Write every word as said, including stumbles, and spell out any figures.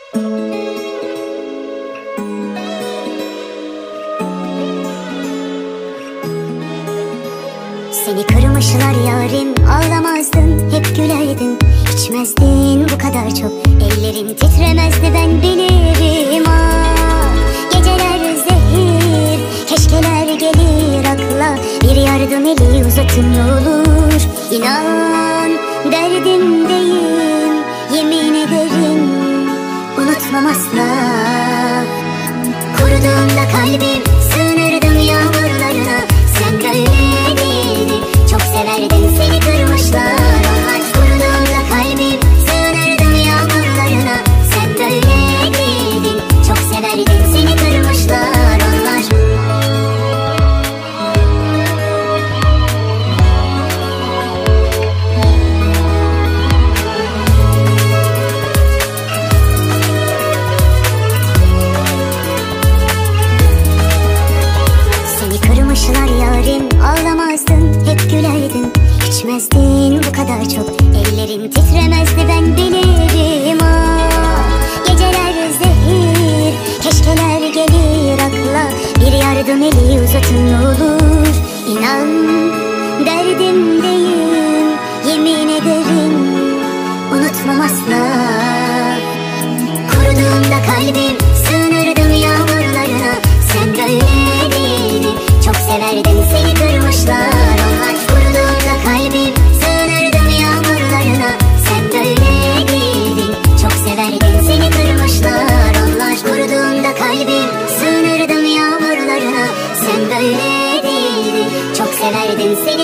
Seni kırmışlar yarim, ağlamazdın, hep gülerdin. İçmezdin bu kadar çok, ellerin titremezdi, ben bilirim. Ah, geceler zehir, keşkeler gelir akla. Bir yardım eli uzatın ne olur. İnan derdimdeyim, yemin ederim unutmam asla. Kuruduğunda kalbim, sığınırdım yağmurlarına. Sen böyle değildin, çok severdin, seni kırmışlar. Onlar kuruduğunda kalbim, sığınırdım yağmurlarına. Sen böyle değildin, çok severdin, seni kırmışlar onlar. Kırmışlar yarim, ağlamazdın, hep gülerdin. İçmezdin bu kadar çok, ellerin titremezdi, ben bilirim. Ah, geceler zehir, keşkeler gelir akla. Bir yardım eli uzatın ne olur. İnan derdimdeyim, yemin ederim unutmam asla. Kuruduğunda kalbim, sığınırdım yağmurlarına. Sen böyle değildin, çok severdin, seni kırmışlar. Onlar kuruduğunda kalbim, sığınırdım yağmurlarına. Sen böyle değildin, çok severdin, seni kırmışlar. Onlar kuruduğunda kalbim, sığınırdım yağmurlarına. Sen böyle değildin, çok severdin, seni